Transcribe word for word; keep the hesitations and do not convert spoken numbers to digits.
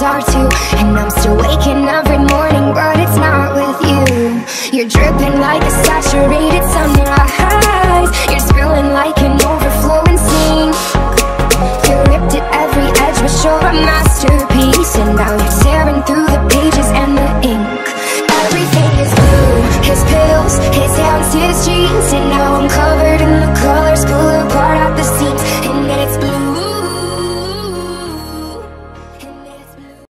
others are too. And I'm still waking every morning, but it's not with you. You're dripping like a saturated sunrise. You're spilling like an overflowing sink. You're ripped at every edge, but you're a masterpiece. And now you're